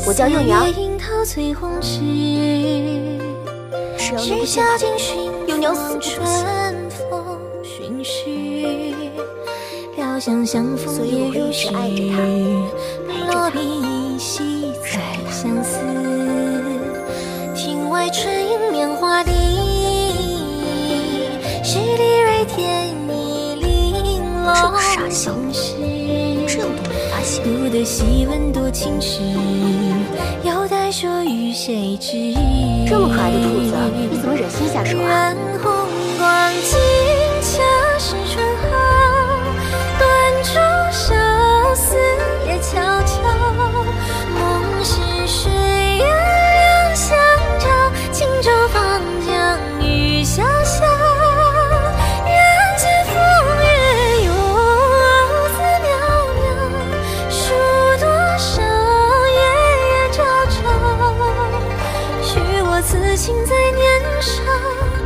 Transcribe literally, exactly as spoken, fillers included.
我叫幼娘。 是要用不见他，幼娘死不可惜。所以我会一直爱着他，陪着他。 相思，庭外春影棉花地，十里瑞田一玲珑。 这个傻小子，这样都没发现。 读得细闻多情事，又待说与谁知？ 这么可爱的兔子，你怎么忍心下手啊？ 愿红光尽，恰是春好，断烛烧思夜悄悄。梦是水月两相照，轻舟放江雨潇潇。人间风月游子渺渺，数多少夜夜朝朝。许我此情在年少。